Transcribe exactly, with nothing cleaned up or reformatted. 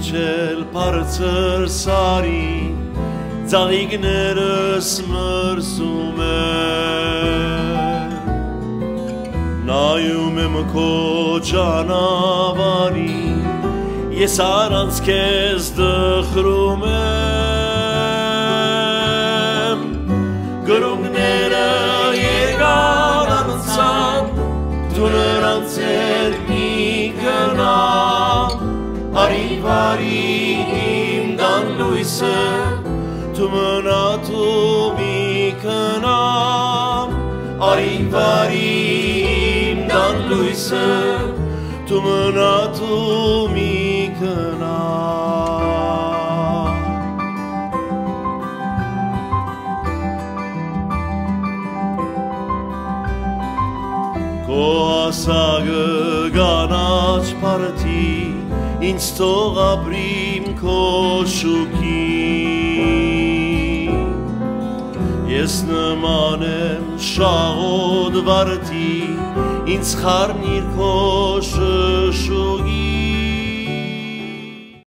Չել բարձր սարի ծաղիկներս մրսում եմ նայում եմ քո ճանապարհին ես առանց քեզ դխրում եմ գրունգները եկան անցան դու նրանց հետ մի գնա Արի վարի իմ դան լույսը դու մնա դու մի քնամ Արի վարի իմ դան լույսը դու մնա դու մի քնամ Քո ասագը գանաչ փարթի Ինձ թող ապրիմ քո շուքին Ես նման եմ շաղոտ վարդի Ինձ խառնիր քո շշուկին